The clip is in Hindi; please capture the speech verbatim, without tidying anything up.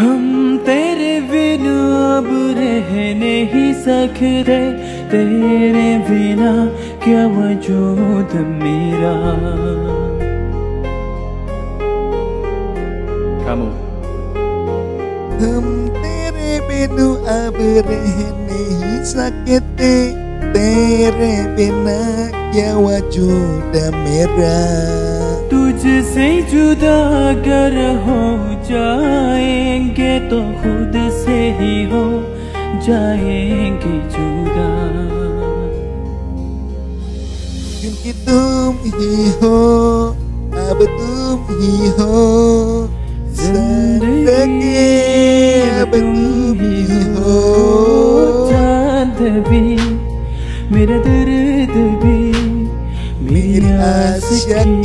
हम तेरे बिना अब रह नहीं सकते, तेरे बिना क्या वजूद मेरा। Kamu. हम तेरे बिना अब रह नहीं सकते, तेरे बिना क्या वजूद मेरा। तुझसे जुदा अगर हो जाएंगे तो खुद से ही हो जाएंगे जुदा। क्योंकि तुम ही हो, अब तुम ही हो जिंदगी, अब तुम ही हो। चांद भी मेरा दर्द भी मेरी आशिकी।